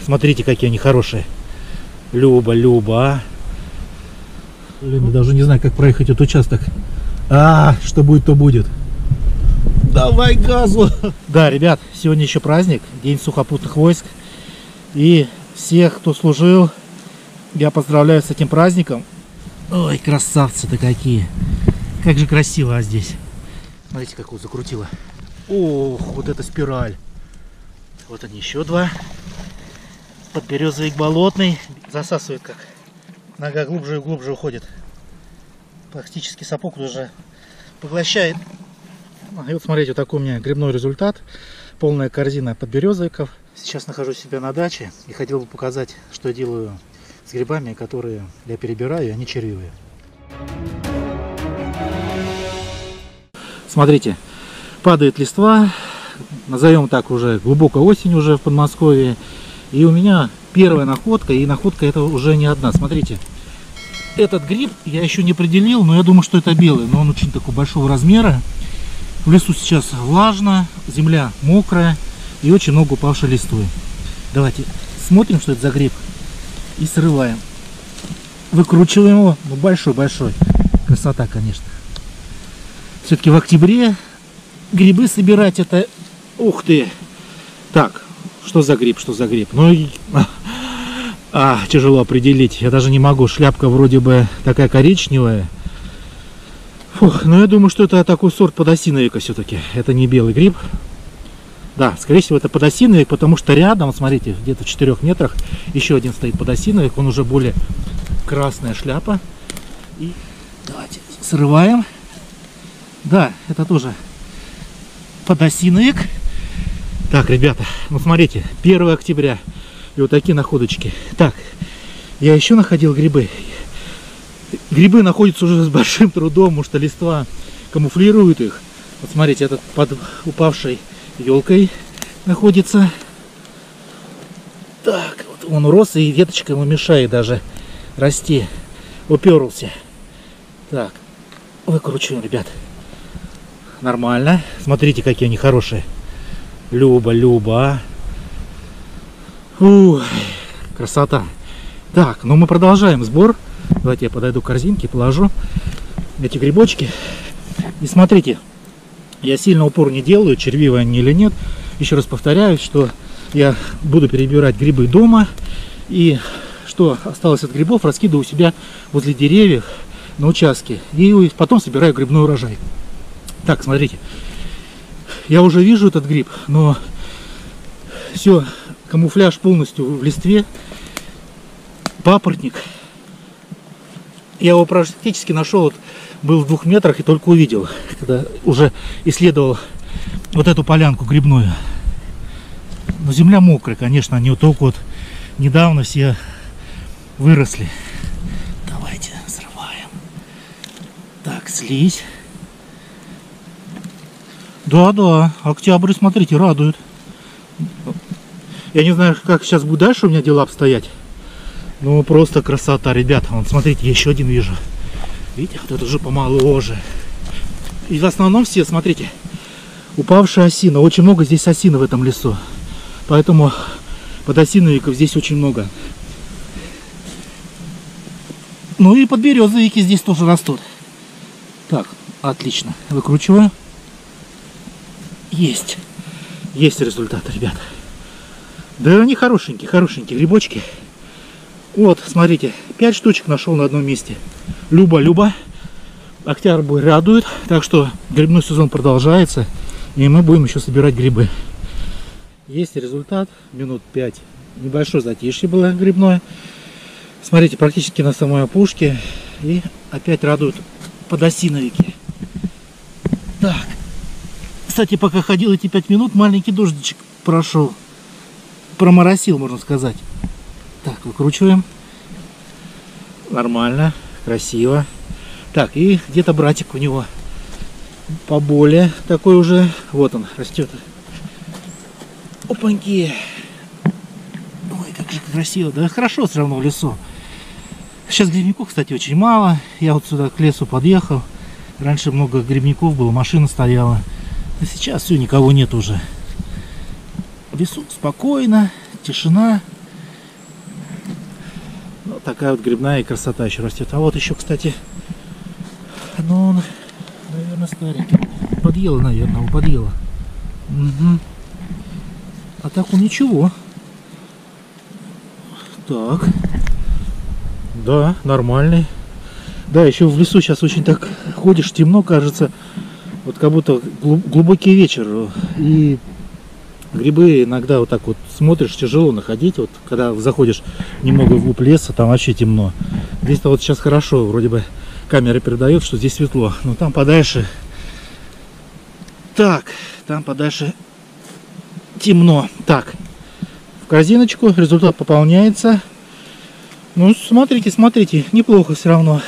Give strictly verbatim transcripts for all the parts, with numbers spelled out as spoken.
смотрите, какие они хорошие. Люба, Люба, а. Блин, я даже не знаю, как проехать этот участок. А, что будет, то будет. Давай газу. Да, ребят, сегодня еще праздник, День сухопутных войск. И всех, кто служил, я поздравляю с этим праздником. Ой, красавцы-то какие. Как же красиво здесь. Смотрите, какую закрутила. Ох, вот эта спираль. Вот они, еще два. Подберезовик болотный. Засасывает как. Нога глубже и глубже уходит. Практически сапог уже поглощает. И вот смотрите, вот такой у меня грибной результат. Полная корзина подберезовиков. Сейчас нахожусь у себя на даче и хотел бы показать, что я делаю с грибами, которые я перебираю, и они червивые. Смотрите, падает листва, назовем так, уже глубокая осень уже в Подмосковье. И у меня первая находка, и находка это уже не одна. Смотрите, этот гриб я еще не определил, но я думаю, что это белый. Но он очень такого большого размера. В лесу сейчас влажно, земля мокрая и очень много упавшей листвы. Давайте смотрим, что это за гриб, и срываем. Выкручиваем его, ну большой-большой. Красота, конечно. Все-таки в октябре грибы собирать это... Ух ты! Так, что за гриб, что за гриб? Ну, и... а, тяжело определить. Я даже не могу. Шляпка вроде бы такая коричневая. Фух, но я думаю, что это такой сорт подосиновика все-таки. Это не белый гриб. Да, скорее всего, это подосиновик, потому что рядом, смотрите, где-то в четырёх метрах еще один стоит подосиновик. Он уже более красная шляпа. И давайте срываем. Да, это тоже подосиновик. Так, ребята, ну смотрите, первое октября. И вот такие находочки. Так, я еще находил грибы. Грибы находятся уже с большим трудом, потому что листва камуфлирует их. Вот смотрите, этот под упавшей елкой находится. Так, вот он рос, и веточка ему мешает даже расти. Уперлся. Так, выкручиваем, ребят. Нормально. Смотрите, какие они хорошие. Люба, Люба. Ух, красота. Так, ну мы продолжаем сбор. Давайте я подойду к корзинке, положу эти грибочки. И смотрите, я сильно упор не делаю, червивые они или нет. Еще раз повторяю, что я буду перебирать грибы дома. И что осталось от грибов, раскидываю у себя возле деревьев на участке. И потом собираю грибной урожай. Так, смотрите, я уже вижу этот гриб, но все, камуфляж полностью в листве, папоротник. Я его практически нашел, вот, был в двух метрах и только увидел, когда уже исследовал вот эту полянку грибную. Но земля мокрая, конечно, они вот только вот недавно все выросли. Давайте срываем. Так, слизь. Да, да, октябрь, смотрите, радует. Я не знаю, как сейчас будет дальше у меня дела обстоять. Ну, просто красота, ребята. Вон, смотрите, я еще один вижу. Видите, вот это уже помоложе. И в основном все, смотрите, упавшая осина. Очень много здесь осины в этом лесу. Поэтому подосиновиков здесь очень много. Ну и подберезовики здесь тоже растут. Так, отлично. Выкручиваю. Есть. Есть результат, ребят. Да они хорошенькие, хорошенькие грибочки. Вот, смотрите, пять штучек нашел на одном месте. Люба, Люба. Октябрь радует. Так что грибной сезон продолжается. И мы будем еще собирать грибы. Есть результат. Минут пять. Небольшое затишье было грибное. Смотрите, практически на самой опушке. И опять радуют подосиновики. Так. Кстати, пока ходил эти пять минут, маленький дождичек прошел. Проморосил, можно сказать. Так, выкручиваем. Нормально, красиво. Так, и где-то братик у него поболее такой уже. Вот он, растет. Опаньки. Ой, как же красиво. Да хорошо все равно в лесу. Сейчас грибников, кстати, очень мало. Я вот сюда к лесу подъехал. Раньше много грибников было, машина стояла. А сейчас все, никого нет уже. В лесу спокойно, тишина. вот такая вот грибная красота еще растет. А вот еще, кстати, ну, он, наверное, старенький. Подъела, наверное, его подъела. Угу. А так он ничего. Так. Да, нормальный. Да, еще в лесу сейчас очень так ходишь, темно, кажется. Вот как будто глубокий вечер. И грибы иногда вот так вот смотришь, тяжело находить. Вот когда заходишь немного вглубь леса, там вообще темно. Здесь-то вот сейчас хорошо, вроде бы камера передает, что здесь светло. Но там подальше... Так, там подальше темно. Так, в корзиночку результат пополняется. Ну, смотрите, смотрите, неплохо все равно.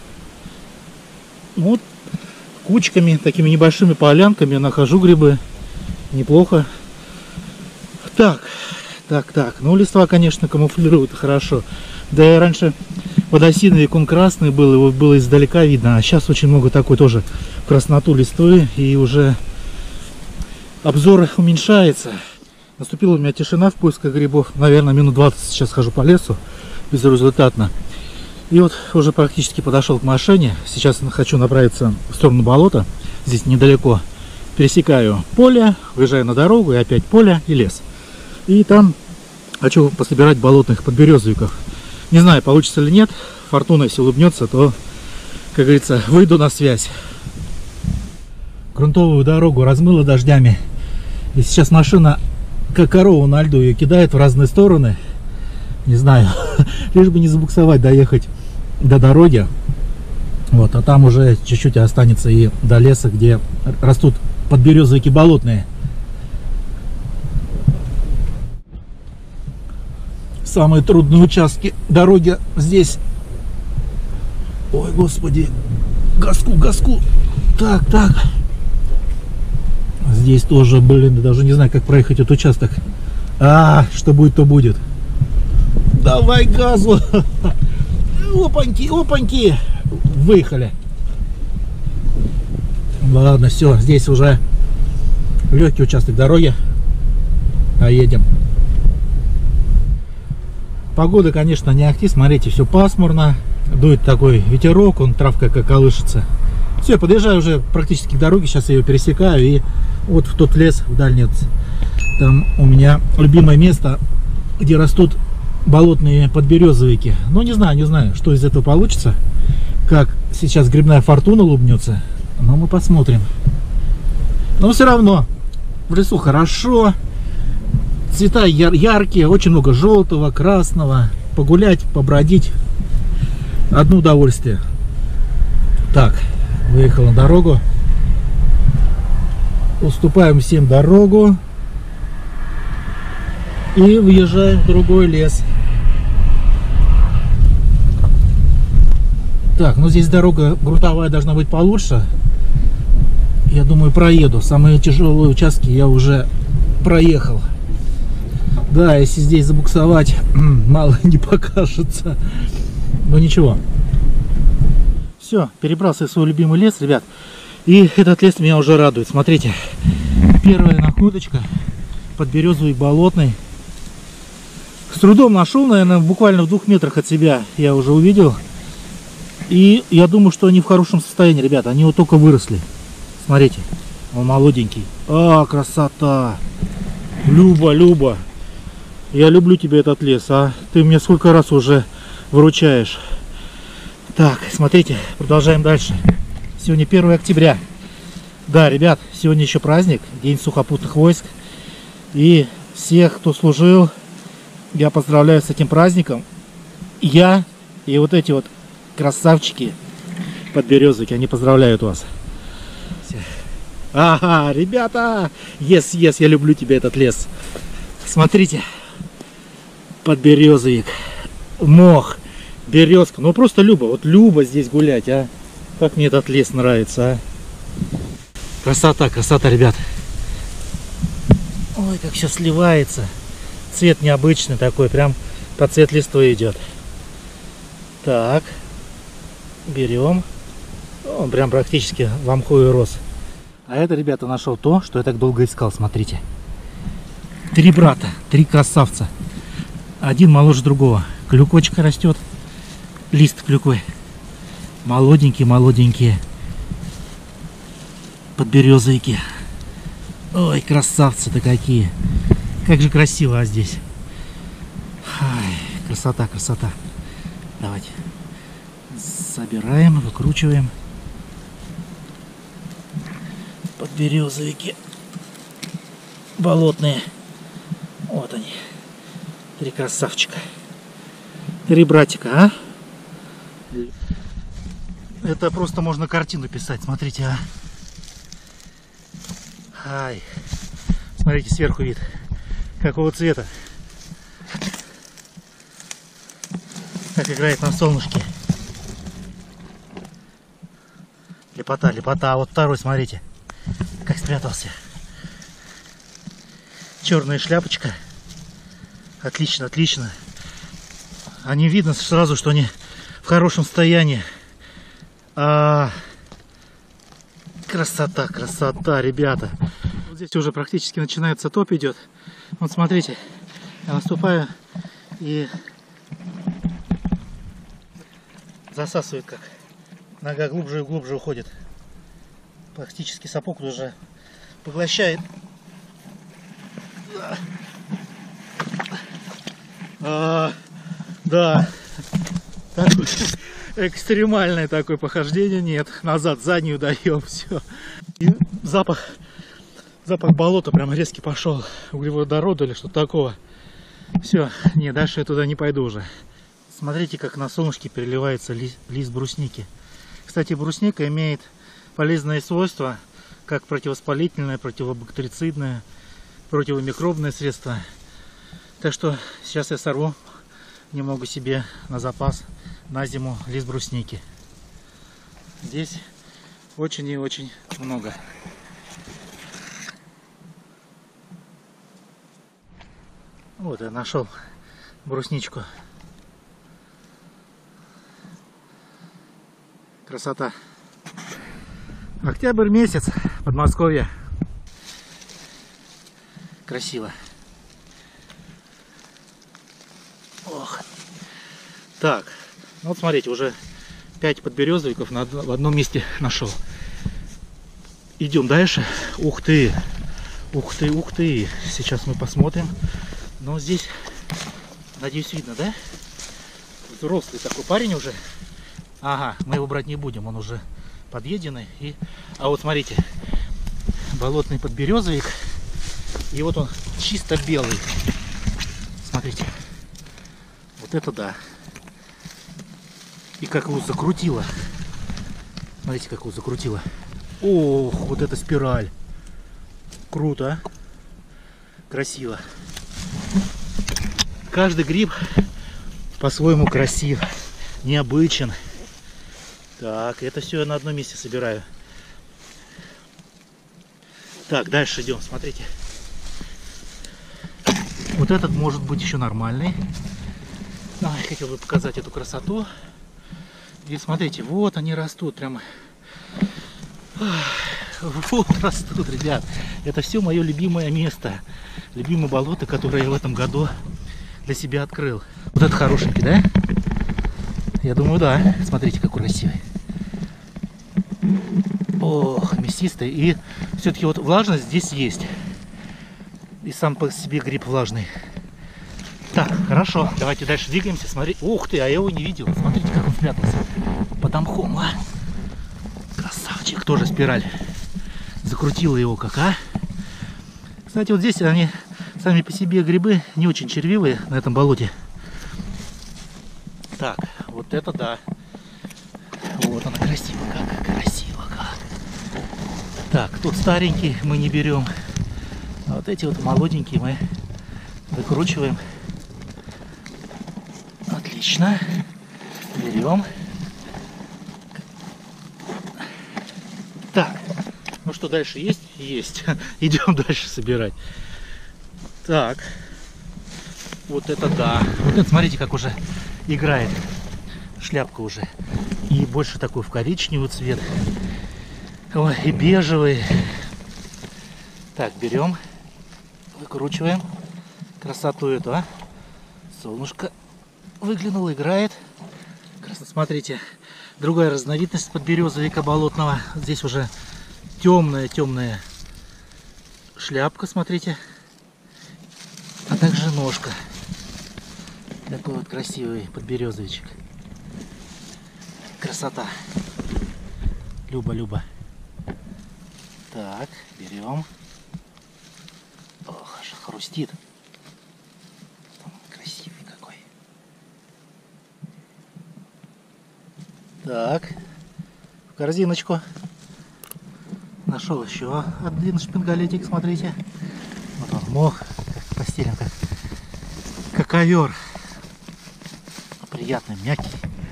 Вот кучками, такими небольшими полянками я нахожу грибы. Неплохо. Так, так, так. Ну, листва, конечно, камуфлируют хорошо. Да и раньше подосиновик, он красный был, его было издалека видно. А сейчас очень много такой тоже красноту листвы. И уже обзор уменьшается. Наступила у меня тишина в поисках грибов. Наверное, минут двадцать сейчас хожу по лесу. Безрезультатно. И вот уже практически подошел к машине. Сейчас хочу направиться в сторону болота. Здесь недалеко. Пересекаю поле, выезжаю на дорогу, и опять поле и лес. И там хочу пособирать болотных подберезовиков. Не знаю, получится или нет. Фортуна, если улыбнется, то, как говорится, выйду на связь. Грунтовую дорогу размыло дождями. И сейчас машина, как корова на льду, ее кидает в разные стороны. Не знаю, лишь бы не забуксовать, доехать до дороги. Вот, а там уже чуть-чуть останется и до леса, где растут подберезовики болотные. Самые трудные участки дороги здесь. Ой, господи, газку, газку. Так, так. Здесь тоже, блин, даже не знаю, как проехать этот участок. А, что будет, то будет. Давай газу. Опаньки, опаньки. Выехали. Ладно, все, здесь уже легкий участок дороги. А едем. Погода, конечно, не ахти. Смотрите, все пасмурно. Дует такой ветерок, он травка как колышется. Все, подъезжаю уже практически к дороге. Сейчас я ее пересекаю. И вот в тот лес, в дальний. Там у меня любимое место, где растут болотные подберезовики. Ну, не знаю, не знаю, что из этого получится. Как сейчас грибная фортуна улыбнется. Но мы посмотрим. Но все равно в лесу хорошо. Цвета яр яркие, очень много желтого, красного. Погулять, побродить. Одно удовольствие. Так, выехал на дорогу. Уступаем всем дорогу. И въезжаем в другой лес. Так, ну здесь дорога грунтовая должна быть получше. Я думаю, проеду. Самые тяжелые участки я уже проехал. Да, если здесь забуксовать, мало не покажется. Но ничего. Все, перебрался в свой любимый лес, ребят. И этот лес меня уже радует. Смотрите, первая находочка. Подберезовик болотный. С трудом нашел, наверное, буквально в двух метрах от себя я уже увидел. И я думаю, что они в хорошем состоянии, ребята. Они вот только выросли. Смотрите, он молоденький. А, красота! Люба, Люба, я люблю тебя, этот лес, а? Ты мне сколько раз уже выручаешь. Так, смотрите, продолжаем дальше. Сегодня первое октября. Да, ребят, сегодня еще праздник, День сухопутных войск. И всех, кто служил, я поздравляю с этим праздником. Я и вот эти вот красавчики подберезовики, они поздравляют вас. Ага, ребята, yes, yes, я люблю тебя, этот лес. Смотрите, подберезовик, мох, березка, ну просто Люба, вот Люба здесь гулять, а. Как мне этот лес нравится, а. Красота, красота, ребят. Ой, как все сливается. Цвет необычный такой, прям под цвет листвы идет. Так, берем. Он прям практически в мху и рос. А это, ребята, нашел то, что я так долго искал. Смотрите. Три брата, три красавца. Один моложе другого. Клюкочка растет. лист клюквы. Молоденькие, молоденькие подберезовики. Ой, красавцы-то какие. Как же красиво а здесь. Ай, красота, красота. Давайте. Собираем, выкручиваем. Подберезовики болотные. Вот они. Три красавчика. Три братика, а? Это просто можно картину писать. Смотрите, а. Ай. Смотрите, сверху вид. Какого цвета. Как играет на солнышке. Лепота, лепота. А вот второй, смотрите. Как спрятался. Черная шляпочка. Отлично, отлично. Они видно сразу, что они в хорошем состоянии. А... Красота, красота, ребята. Вот здесь уже практически начинается топ идет. Вот смотрите, я наступаю и засасывает как. Нога глубже и глубже уходит. Практически сапог уже поглощает. А, да, такое экстремальное такое похождение. Нет, назад заднюю даем, все. И запах, запах болота прям резкий пошел, углеводорода или что-то такого. Все, не, дальше я туда не пойду уже. Смотрите, как на солнышке переливается лист, лист брусники. Кстати, брусника имеет полезные свойства, как противовоспалительное, противобактерицидное, противомикробное средство. Так что сейчас я сорву немного себе на запас на зиму лист брусники. Здесь очень и очень много. Вот я нашел брусничку. Красота. Октябрь месяц, Подмосковье. Красиво. Ох. Так, ну вот смотрите, уже пять подберезовиков на, в одном месте нашел. Идем дальше. Ух ты, ух ты, ух ты. Сейчас мы посмотрим. Но здесь, надеюсь, видно, да? Взрослый такой парень уже. Ага, мы его брать не будем, он уже подъеденный. И... А вот смотрите, болотный подберезовик. И вот он чисто белый. Смотрите. Вот это да. И как его закрутило. Смотрите, как его закрутило. Ох, вот эта спираль. Круто. Красиво. Каждый гриб по-своему красив. Необычен. Так, это все я на одном месте собираю. Так, дальше идем, смотрите. Вот этот может быть еще нормальный. А, я хотел бы показать эту красоту. И смотрите, вот они растут прямо. Вот растут, ребят. Это все мое любимое место. Любимое болото, которое я в этом году для себя открыл. Вот это хорошенький, да? Я думаю, да. Смотрите, какой красивый. Ох, мясистый. И все-таки вот влажность здесь есть. И сам по себе гриб влажный. Так, хорошо. Давайте дальше двигаемся. Смотри. Ух ты, а я его не видел. Смотрите, как он спрятался. Под мхом, а. Красавчик. Тоже спираль. Закрутила его как, а. Кстати, вот здесь они сами по себе грибы не очень червивые на этом болоте. Так, вот это да. Вот она красиво, как красиво, как. Так, тут старенький мы не берем. А вот эти вот молоденькие мы выкручиваем. Отлично. Берем. Так, ну что, дальше есть? Есть. Идем дальше собирать. Так. Вот это да. Вот это, смотрите, как уже играет шляпка уже. И больше такой в коричневый цвет. Ой, и бежевый. Так, берем. Выкручиваем. Красоту эту, а. Солнышко выглянуло, играет. Смотрите, другая разновидность подберезовика болотного. Здесь уже темная, темная шляпка, смотрите. А также ножка. Такой вот красивый подберезовичек. Красота. Люба-люба. Так, берем. Ох, аж хрустит. Красивый какой. Так, в корзиночку. Нашел еще один шпингалетик, смотрите. Вот он, мох, как постелен, как, как ковер. Приятный, мягкий.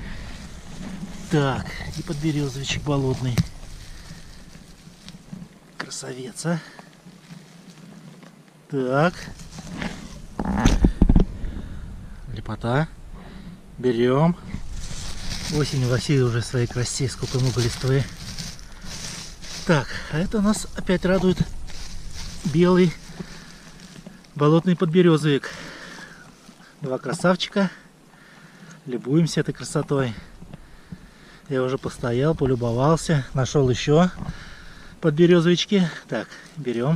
Так, и подберезовичек болотный. Красавец, а? Так. Лепота. Берем. Осень во всей уже своей красе, сколько много листвы. Так, а это нас опять радует белый болотный подберезовик. Два красавчика. Любуемся этой красотой. Я уже постоял, полюбовался. Нашел еще подберезовички. Так, берем.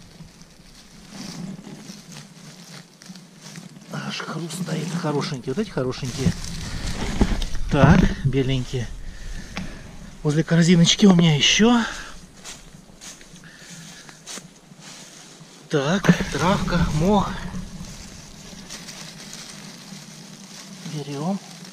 Аж хруст стоит. Хорошенькие. Вот эти хорошенькие. Так, беленькие. Возле корзиночки у меня еще. Так, травка, мох. Берем.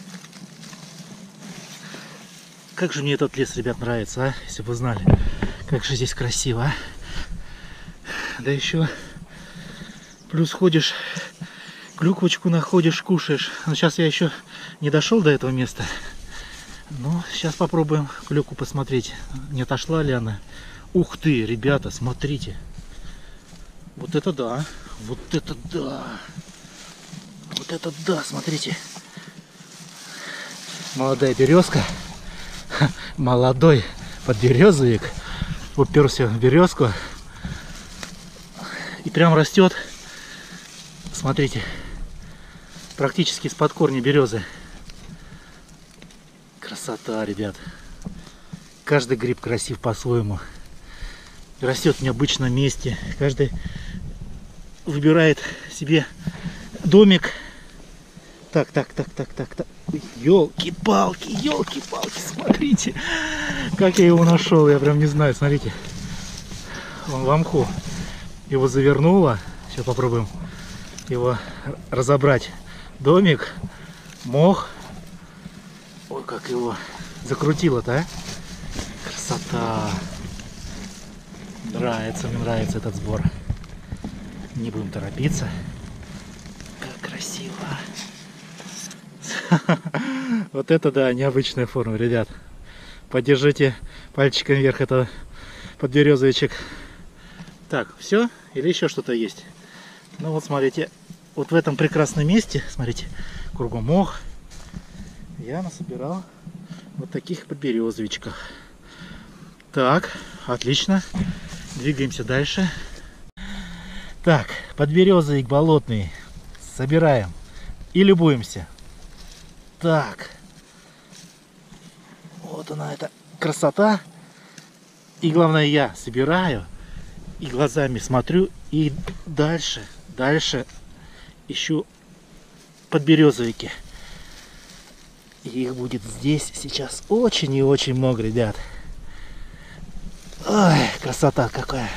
Как же мне этот лес, ребят, нравится, а? Если бы вы знали. Как же здесь красиво, а? Да еще плюс ходишь, клюквочку находишь, кушаешь. Но сейчас я еще не дошел до этого места. Ну, сейчас попробуем клюкву посмотреть, не отошла ли она. Ух ты, ребята, смотрите. Вот это да, вот это да. Вот это да, смотрите. Молодая березка. Молодой подберезовик уперся в березку и прям растет. Смотрите, практически из-под корня березы. Красота, ребят. Каждый гриб красив по-своему. Растет в необычном месте. Каждый выбирает себе домик. Так, так, так, так, так, так. Ёлки-палки, ёлки-палки, смотрите, как я его нашел, я прям не знаю, смотрите. Он в мху. Его завернуло. Сейчас попробуем его разобрать. Домик, мох. Ой, как его закрутило-то, а? Красота. Нравится, мне нравится этот сбор. Не будем торопиться. Как красиво. Вот это да, необычная форма, ребят. Поддержите пальчиком вверх это подберезовичек. Так, все? Или еще что-то есть? Ну вот смотрите, вот в этом прекрасном месте, смотрите, кругом мох, я насобирал вот таких подберезовичков. Так, отлично. Двигаемся дальше. Так, подберезовик болотный собираем и любуемся. Так, вот она, эта красота. И главное, я собираю и глазами смотрю, и дальше, дальше ищу подберезовики. И их будет здесь сейчас очень и очень много, ребят. Ой, красота какая.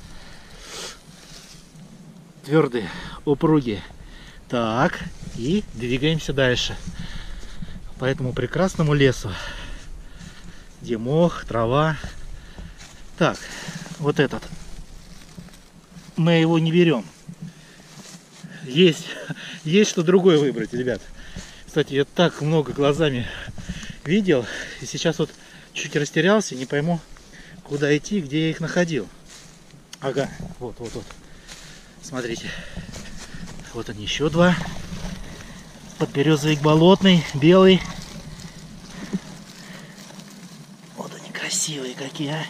Твердые, упругие. Так, и двигаемся дальше. По этому прекрасному лесу, где мох, трава. Так, вот этот. Мы его не берем. Есть, есть что другое выбрать, ребят. Кстати, я так много глазами видел. И сейчас вот чуть растерялся, не пойму, куда идти, где я их находил. Ага, вот, вот, вот. Смотрите. Вот они, еще два. Подберезовик болотный, белый. Вот они красивые какие, а.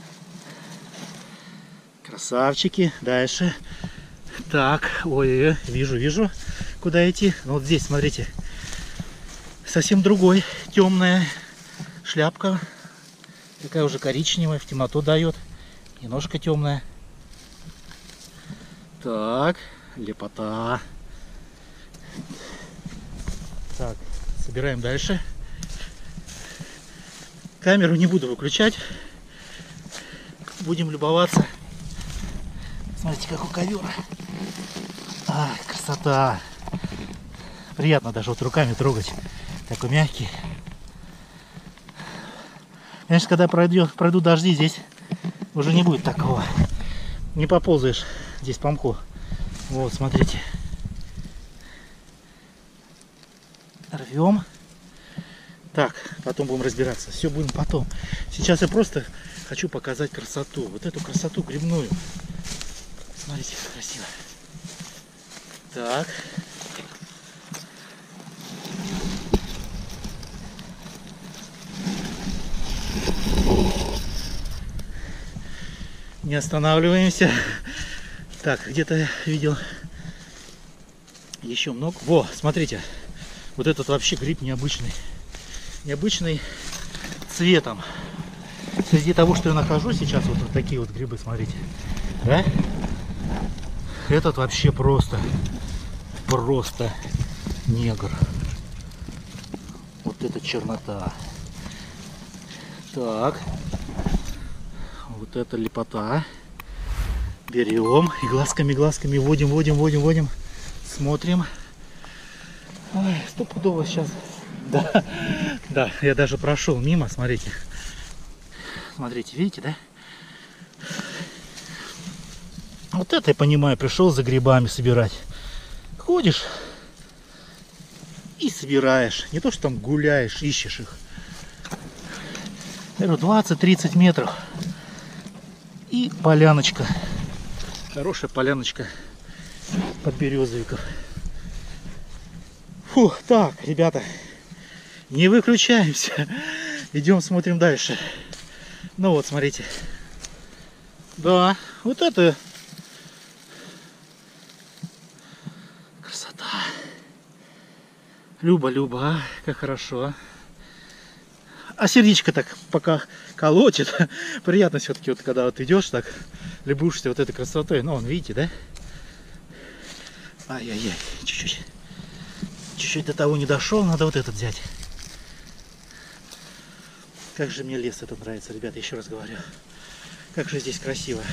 Красавчики. Дальше. Так, ой, вижу, вижу, куда идти. Вот здесь, смотрите. совсем другой, темная шляпка. Такая уже коричневая, в темноту дает. Немножко темная. Так, лепота. Так, собираем дальше. Камеру не буду выключать. Будем любоваться. Смотрите, какой ковер. Ай, красота. Приятно даже вот руками трогать. Такой мягкий. Конечно, когда пройдет, пройдут дожди, здесь уже не будет такого. Не поползаешь здесь по мху. Вот, смотрите. Рвем. Так, потом будем разбираться. Все будем потом. Сейчас я просто хочу показать красоту. Вот эту красоту грибную. Смотрите, как красиво. Так. Не останавливаемся. Так, где-то я видел еще много. Во, смотрите. Вот этот вообще гриб необычный. Необычный цветом. Среди того, что я нахожу сейчас, вот, вот такие вот грибы, смотрите. Да? Этот вообще просто, просто негр. Вот это чернота. Так. Вот это лепота. Берем и глазками-глазками водим, водим, водим, водим. Смотрим. Ой, стопудово сейчас. Да, да, я даже прошел мимо, смотрите. Смотрите, видите, да? Вот это я понимаю, пришел за грибами собирать. Ходишь и собираешь. Не то, что там гуляешь, ищешь их. двадцать-тридцать метров. И поляночка. Хорошая поляночка подберезовиков. Фу, так, ребята, не выключаемся. Идем, смотрим дальше. Ну вот, смотрите. Да, вот это красота. Люба, Люба, а, как хорошо. А сердечко так пока колотит. Приятно все-таки, вот когда вот идешь так, любуешься вот этой красотой. Ну, вон, видите, да? Ай-яй-яй, чуть-чуть. Чуть-чуть до того не дошел, надо вот этот взять. Как же мне лес этот нравится, ребята, еще раз говорю. Как же здесь красиво.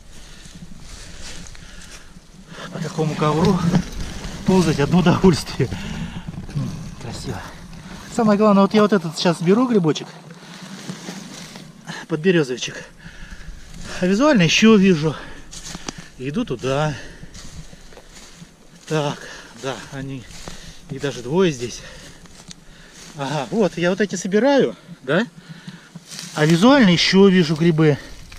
По такому ковру ползать одно удовольствие. Красиво. Самое главное, вот я вот этот сейчас беру грибочек, подберезовичек, а визуально еще вижу. Иду туда. Так, да, они, их даже двое здесь. Ага, вот, я вот эти собираю, да, а визуально еще вижу грибы.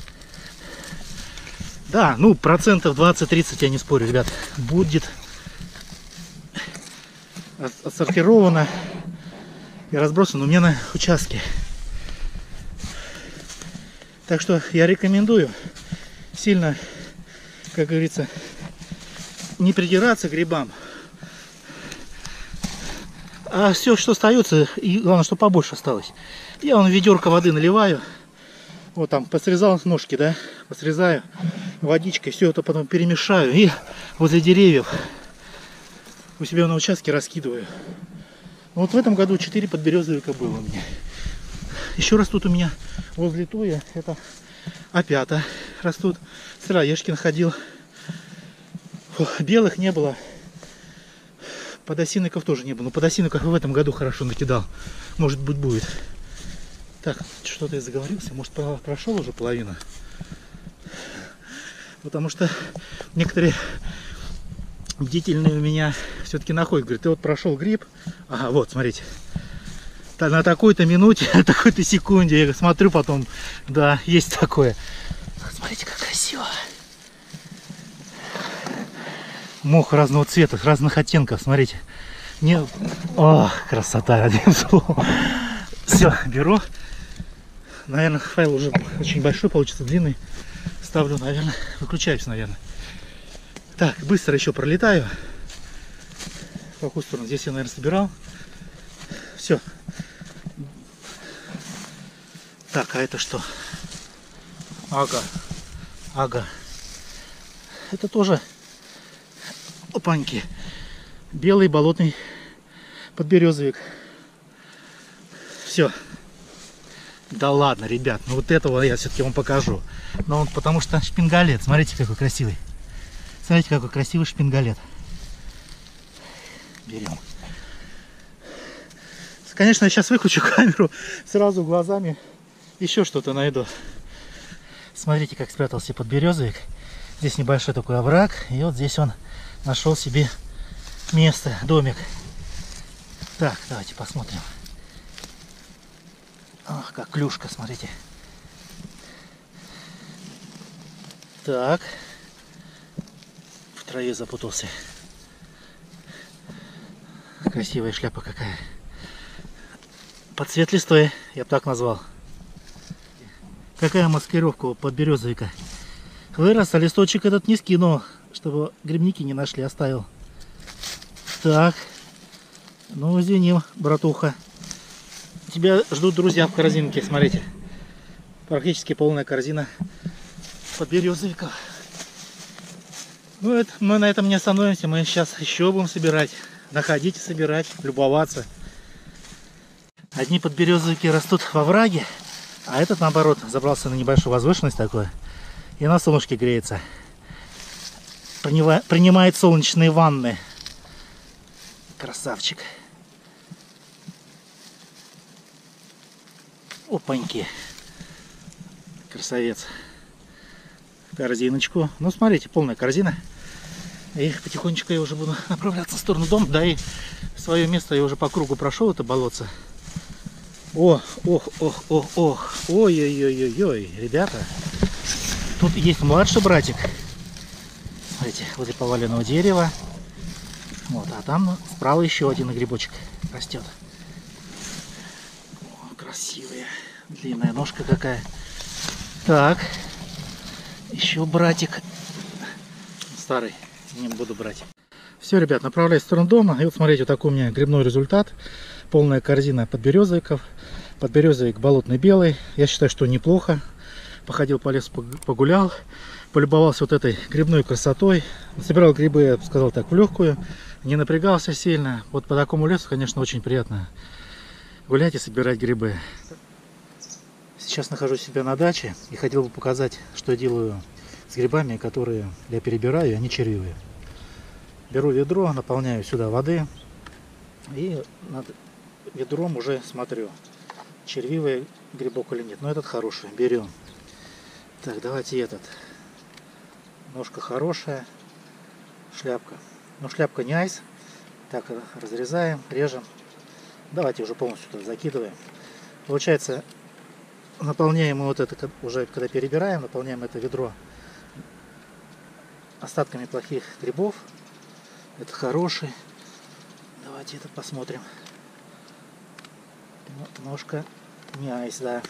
Да, ну, процентов двадцать-тридцать, я не спорю, ребят, будет отсортировано и разбросано у меня на участке. Так что я рекомендую сильно, как говорится, не придираться к грибам. А все, что остается, и главное, что побольше осталось. Я вон ведерко воды наливаю. Вот там посрезал ножки, да, посрезаю водичкой, все это потом перемешаю и возле деревьев у себя на участке раскидываю. Вот в этом году четыре подберезовика было у меня. Еще растут у меня возле туя, это опята растут. Сыроежки находил. Фу, белых не было. Подосиновиков тоже не было. Но подосиновиков в этом году хорошо накидал. Может быть, будет. Так, что-то я заговорился. Может, прошел уже половину. Потому что некоторые бдительные у меня все-таки находят. Говорят, ты вот прошел гриб. Ага, вот, смотрите. На такой-то минуте, на такой-то секунде. Я смотрю потом. Да, есть такое. Смотрите, как красиво. Мох разного цвета, разных оттенков. Смотрите. Не... О, красота, одним словом. Все, беру. Наверное, файл уже очень большой получится, длинный. Ставлю, наверное, выключаюсь, наверное. Так, быстро еще пролетаю. В какую сторону? Здесь я, наверное, собирал. все. Так, а это что? Ага. Ага. Это тоже, опаньки, белый болотный подберезовик. Все. Да ладно, ребят, ну вот этого я все-таки вам покажу. Но он, потому что шпингалет, смотрите, какой красивый. Смотрите, какой красивый шпингалет. Берем. Конечно, я сейчас выключу камеру, сразу глазами еще что-то найду. Смотрите, как спрятался подберезовик. Здесь небольшой такой овраг, и вот здесь он нашел себе место, домик. Так, давайте посмотрим. Ах, как клюшка, смотрите. Так. В траве запутался. Красивая шляпа какая. Под цвет листвы, я бы так назвал. Какая маскировка у подберезовика. Вырос, а листочек этот не скинул, чтобы грибники не нашли, оставил. Так. Ну, извини, братуха. Тебя ждут друзья в корзинке, смотрите. Практически полная корзина подберезовиков. Ну, это, мы на этом не остановимся. Мы сейчас еще будем собирать. Находить и собирать, любоваться. Одни подберезовики растут во враге, а этот, наоборот, забрался на небольшую возвышенность такую. И на солнышке греется. Принимает, принимает солнечные ванны. Красавчик. Опаньки. Красавец. Корзиночку. Ну, смотрите, полная корзина. И потихонечку я уже буду направляться в сторону дома. Да и свое место я уже по кругу прошел, это болотце. О, ох, ох, ох, ох. Ой-ой-ой-ой-ой. Ребята, тут есть младший братик. Смотрите, возле поваленного дерева. Вот, а там справа еще один грибочек растет. О, красивая. Длинная ножка какая. Так. Еще братик. Старый. Не буду брать. Все, ребят, направляюсь в сторону дома. И вот смотрите, вот такой у меня грибной результат. Полная корзина подберезовиков. Подберезовик болотный белый. Я считаю, что неплохо. Походил по лесу, погулял. Полюбовался вот этой грибной красотой. Собирал грибы, я бы сказал так, в легкую. Не напрягался сильно. Вот по такому лесу, конечно, очень приятно гулять и собирать грибы. Сейчас нахожусь себя на даче. И хотел бы показать, что я делаю с грибами, которые я перебираю, они червивые. Беру ведро, наполняю сюда воды и над ведром уже смотрю, червивый грибок или нет. Но этот хороший, берем. Так, давайте этот. Ножка хорошая, шляпка. Но шляпка не айс. Так, разрезаем, режем. Давайте уже полностью туда закидываем. Получается, наполняем мы вот это, уже когда перебираем, наполняем это ведро остатками плохих грибов. Это хороший. Давайте это посмотрим. Ножка не айс, да.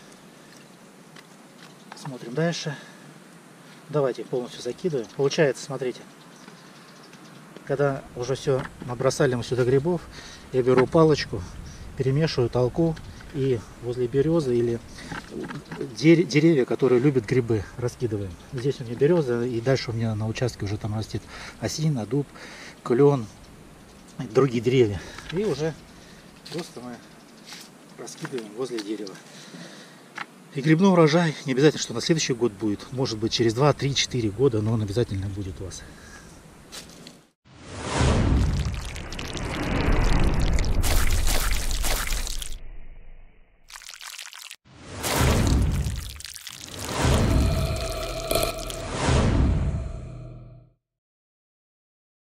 Смотрим дальше. Давайте полностью закидываем. Получается, смотрите, когда уже все набросали мы сюда грибов, я беру палочку, перемешиваю, толку и возле березы или деревья, которые любят грибы, раскидываем. Здесь у меня береза, и дальше у меня на участке уже там растет осина, дуб, клен, другие деревья. И уже просто мы раскидываем возле дерева. И грибной урожай не обязательно, что на следующий год будет. Может быть через два, три, четыре года, но он обязательно будет у вас.